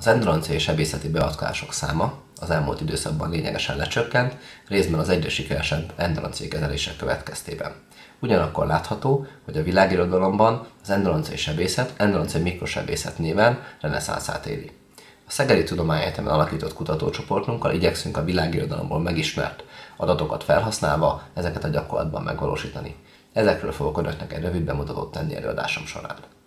Az endodonciai sebészeti beavatkozások száma az elmúlt időszakban lényegesen lecsökkent, részben az egyre sikeresebb endodonciai kezelések következtében. Ugyanakkor látható, hogy a világirodalomban az endodonciai sebészet endodonciai mikrosebészet néven reneszánszát éli. A Szegedi Tudományegyetemen alakított kutatócsoportunkkal igyekszünk a világirodalomból megismert adatokat felhasználva ezeket a gyakorlatban megvalósítani. Ezekről fogok önöknek egy rövid bemutatót tenni előadásom során.